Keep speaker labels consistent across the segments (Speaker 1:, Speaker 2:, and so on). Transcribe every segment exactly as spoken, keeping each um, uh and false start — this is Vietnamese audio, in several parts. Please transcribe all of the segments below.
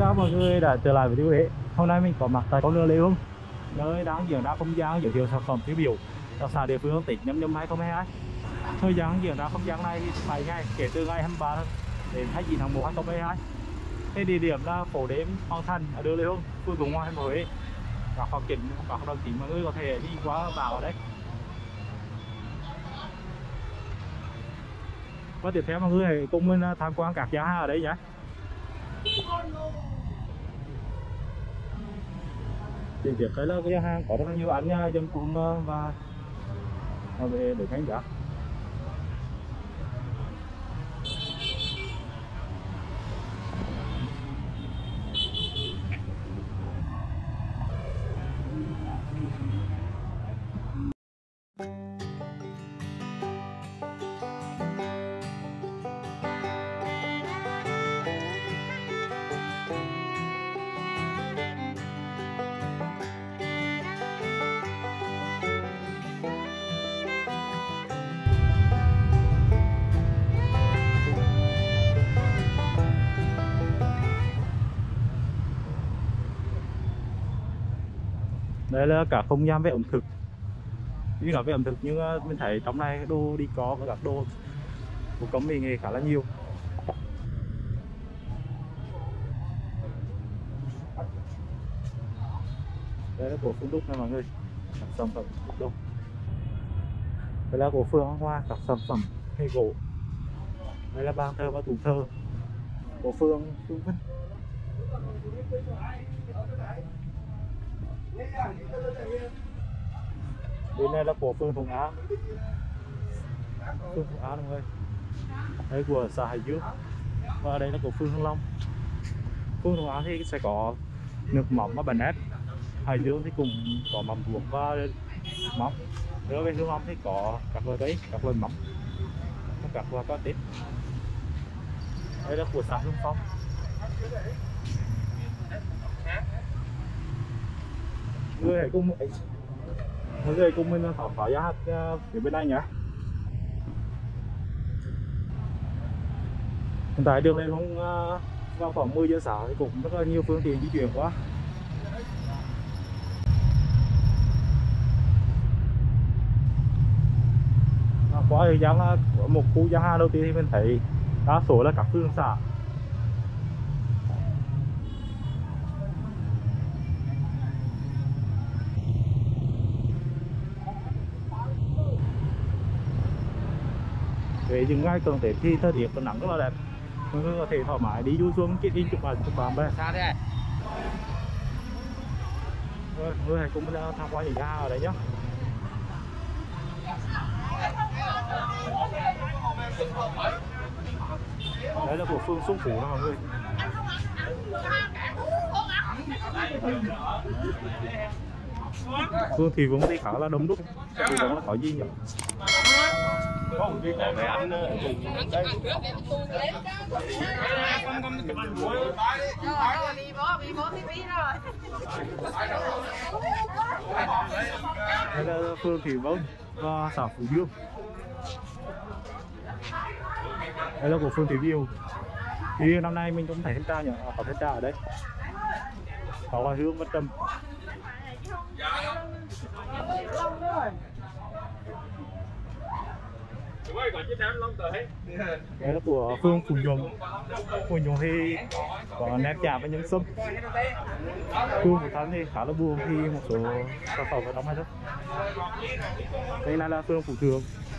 Speaker 1: chào mọi người đã trở lại với Tiêu Huế. Hôm nay mình có mặt tại con đường Lê Hưng, nơi đang diễn ra không gian giới thiệu sản phẩm tiêu biểu đặc sản địa phương tỉnh nhâm nhâm hai không hai hai. Thời gian diễn ra không gian này bảy ngày, kể từ ngày hai mươi ba đến hai mươi chín tháng một năm hai không hai hai. Cái địa điểm là phố đêm Hoàng Thành ở đường Lê Hưng, phường Thùng Hoa, thành phố Huế. Các hoàn cảnh, các đồng chí mọi người có thể đi qua vào ở đây. Và tiếp theo mọi người hãy cùng mình tham quan các nhà hàng ở đây nhé. Trên tiếp đây là cái nhà hàng có rất là nhiều ăn nha, dân cuốn và về để khán giả. Đây là cả không gian về ẩm thực. Như nói về ẩm thực nhưng mình thấy trong này đồ đi có các đồ thủ công mỹ nghệ khá là nhiều. Đây là của Phương Đúc nha mọi người, các sản phẩm Phương Đúc. Đây là của Phương Hoa, các sản phẩm cây gỗ. Đây là bàn thờ và tủ thờ của Phương Phương Vinh. Bên này là của Phương Thuận An, Phương Thuận An mọi người. Đây của xã Hải Dương. Và đây là của Phương Hưng Long. Phương Thuận An thì sẽ có nước mắm và bánh ép. Hải Dương thì cùng có mắm ruộng và mắm. Đối với Hưng Long thì có các loại cây, các loại mắm, các loại cá tết. Đây là của xã Hưng Phong. Mọi người hãy cùng mọi người cùng mình khám phá giá phía bên này nhé. Hiện tại đường lên không vào khoảng mười giờ sáng thì cũng rất là nhiều phương tiện di chuyển quá. Qua thời gian là một khu nhà hàng đầu tiên thì mình thấy đa số là các phương xã. Về những ngày cận Tết thì thời tiết còn nắng rất là đẹp, mọi người có thể thoải mái đi du xuân check in chụp ảnh chụp bạn bè. Xa thế. Rồi, mọi người hãy cùng mình tham quan những nhà hàng ở đây nhé. Đây là của Phương Xuân Phú đó mọi người. Phương Thị Vũng thì khá là đông đúc. Thị Vũng là có gì nhỉ? Có một cái này ăn đây. Đây là Phương Thị Vũng và xã Phú Dương. Đây là của Phương Thị Viu. Thì năm nay mình cũng thấy thanh tra nhỉ, có thanh tra ở đây. Có là Hương và Trâm. Đây là của Phương Phù Nhuận. Phù Nhuận thì có nét chả với những sâm. Phương Phù Thắng thì khá là buồn thì một số sản phẩm ở trong hay thôi. Đây là Phương Phù Thường.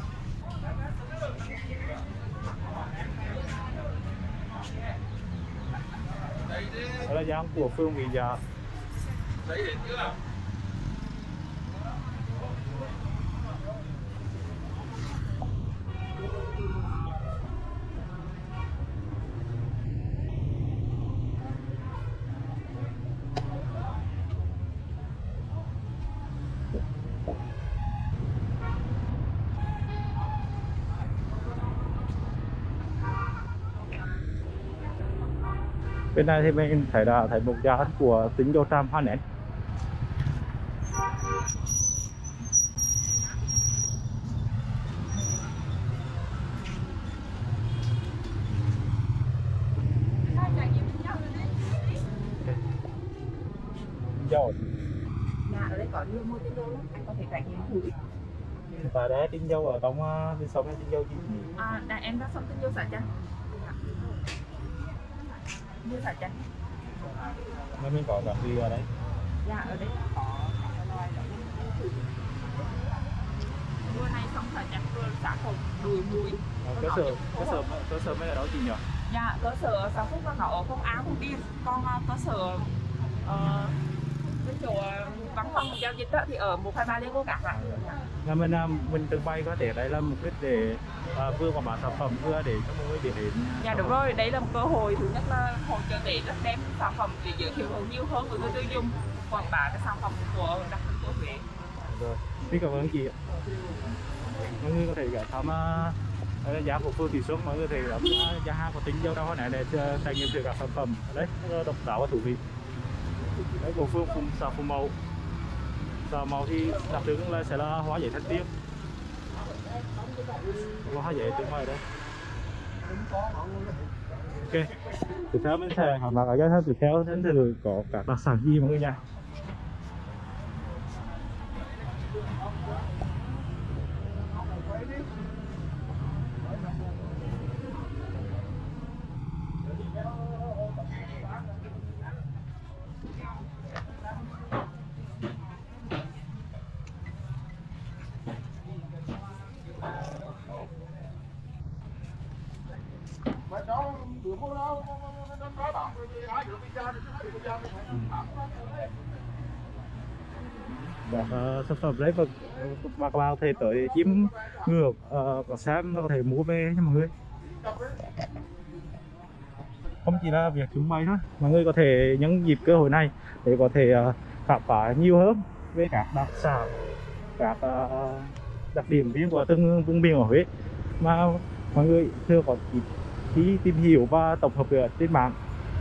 Speaker 1: Đây là giang của Phương Mỹ Dạ. Bên này thì mình thấy là thấy một giá của tính dầu tràm hoa nén. dầu.
Speaker 2: Dạ, ở đây có nhiều mua tinh dầu lắm, anh có thể trải nghiệm thử.
Speaker 1: Và để tinh dầu ở trong bên sông hay tinh dầu gì?
Speaker 2: À, đã em đã xong tinh dầu xả chanh. Như xả chanh.
Speaker 1: Nó mình có cả gì ở đấy?
Speaker 2: Dạ, ở đây có loài đó. Mùa này xong xả chanh vừa xả hồng đùi mũi.
Speaker 1: Cơ sở cơ sở cơ sở mấy ở đó chị nhỉ?
Speaker 2: Dạ, cơ sở sản xuất nó ở Phong Á, Phong Điền. Còn cơ sở uh, cái chỗ văn phòng giao dịch đó thì ở một hai ba Lê Cô Cát ạ.
Speaker 1: Là mình mình từng bay có thể đây là mục đích để uh, vừa quảng bá sản phẩm vừa để cho mọi người biết đến.
Speaker 2: Dạ đúng rồi, đấy là một cơ hội thứ nhất là hội trợ để rất đem sản phẩm để giới thiệu nhiều hơn với người tiêu dùng, quảng bá cái sản phẩm của đặc trưng của Huế.
Speaker 1: Rồi, xin cảm ơn chị ạ. Mọi người có thể ghé thăm uh, giá của Phương Thị Xuân, mọi người có thể gặp uh, giá hàng của tinh dầu đâu này để trải nghiệm thử các sản phẩm đấy độc đáo và thú vị. Đấy của Phương phun xà phun màu. Xà màu thì đặc trưng là sẽ là hoa giấy thanh tiên. Hoa giấy từ ngoài đây. Ok, tiếp theo mình sẽ hỏi bạn ở cái tiếp theo đến từ có các đặc sản gì mọi người nha. Các uh, sản phẩm đấy và và các bạn có thể tới chiếm ngược uh, có xem có thể mua về nha mọi người. Không chỉ là việc trưng bày thôi, mọi người có thể nhân dịp cơ hội này để có thể uh, khám phá nhiều hơn về các đặc sản, các uh, đặc điểm riêng của từng vùng miền ở Huế mà mọi người chưa có khi tìm hiểu và tổng hợp được trên mạng.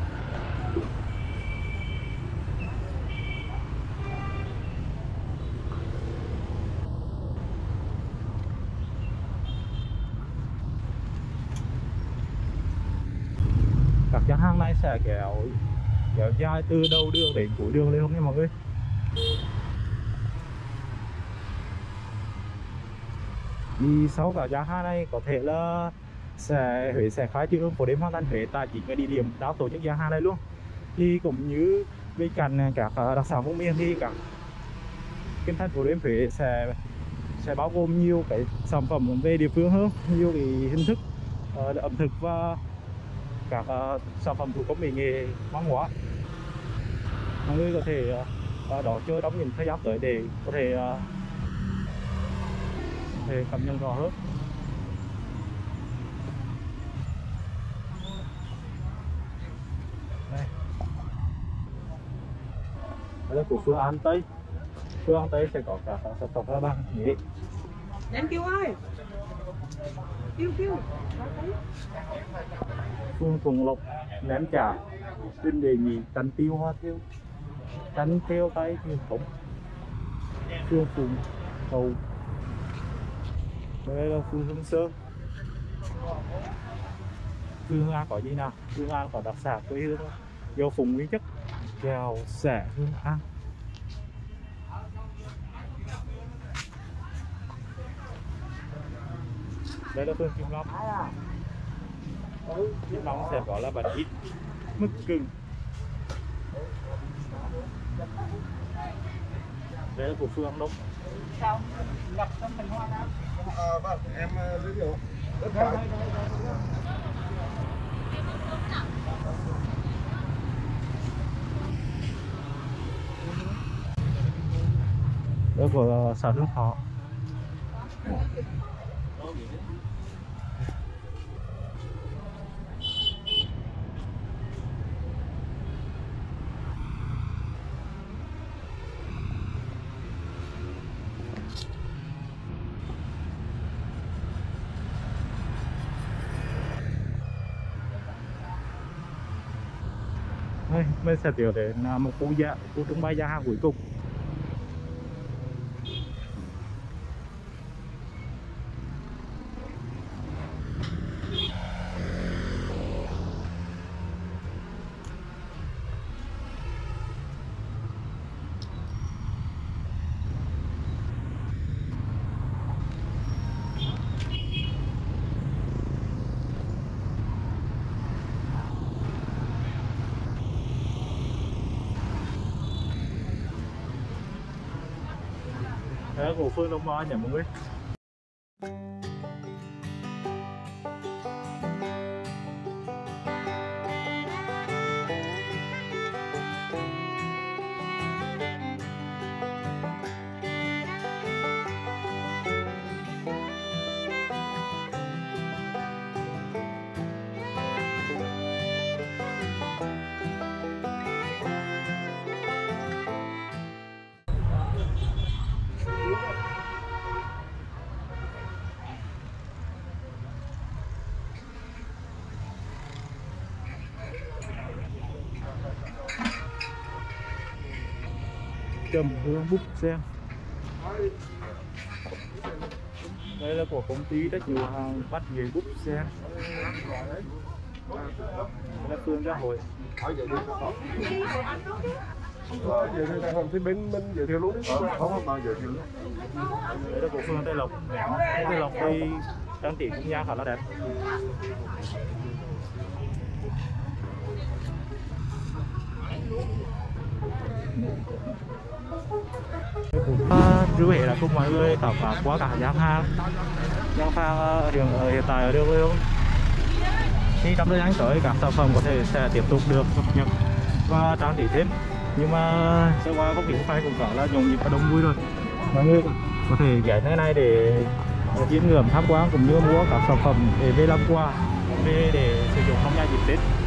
Speaker 1: Các gian hàng này sẽ kéo kéo dài từ đầu đường đến cuối đường lên không nha mọi người. Đi sau cả gian hàng này có thể là sẽ Huế sẽ khai trương phố đêm Hoàng Thành Huế tại chính cái địa điểm đã tổ chức gian hàng này luôn. Thì cũng như bên cạnh các đặc sản vùng miền thì các kinh thành phố đêm Huế sẽ sẽ bao gồm nhiều cái sản phẩm về địa phương hơn, nhiều cái hình thức uh, ẩm thực và các uh, sản phẩm thủ công mỹ nghệ văn hóa. Mọi người có thể uh, đón chờ trong những thời gian tới để có thể uh, có thể cảm nhận rõ hơn. Đây, đây là của phương An Tây. Phương An Tây sẽ có cả sản phẩm là bằng nghệ.
Speaker 2: Em kêu ơi, kêu kêu.
Speaker 1: Phương Thuận Lộc ném chả xin đề nghị canh tiêu hoa tiêu, canh tiêu tay truyền thống. Phương Phụng Cầu, đây là Phương Hương Sơn. Phương An có gì nào? Phương An có đặc sản quê hương do Phùng Nguyên Chất, chèo xẻ Phương An. Đây là Phương Kim Long. Kim Long sẽ có là bánh ít mứt gừng. Đây là của Phương Đông.
Speaker 2: Sao? Gặp trong bình hoa nào?
Speaker 3: À, vâng, em giới thiệu.
Speaker 1: Đây của xã Hương Thọ. Đây, mình sẽ tiểu đến một khu dạ, khu trưng bày gia hàng cuối cùng. Đấy của Phương Đông Mo nhỉ mọi người. Trầm Hương Búp Sen. Đây là của công ty trách nhiệm hàng bắt nghề Búp Sen. Đây là Phương Gia Hội.
Speaker 3: Vậy thì thằng thì bên bên giới thiệu luôn đi. Không không bao giới thiệu luôn.
Speaker 1: Đây là của Phương Tây Lộc. Tây Lộc thì trang trí cũng nhang khá là đẹp. À, chú Huệ là cùng mọi người khám phá qua cả gian hàng gian hàng hiện, hiện tại ở đường Lương. Thì trong thời gian tới các sản phẩm có thể sẽ tiếp tục được cập nhật và trang trí thêm, nhưng mà sơ qua không khí hôm nay cũng có là nhộn nhịp và đông vui rồi. Mọi người có thể ghé nơi này để chiêm ngưỡng tham quan cũng như mua các sản phẩm để về làm quà về để sử dụng trong ngày dịp Tết.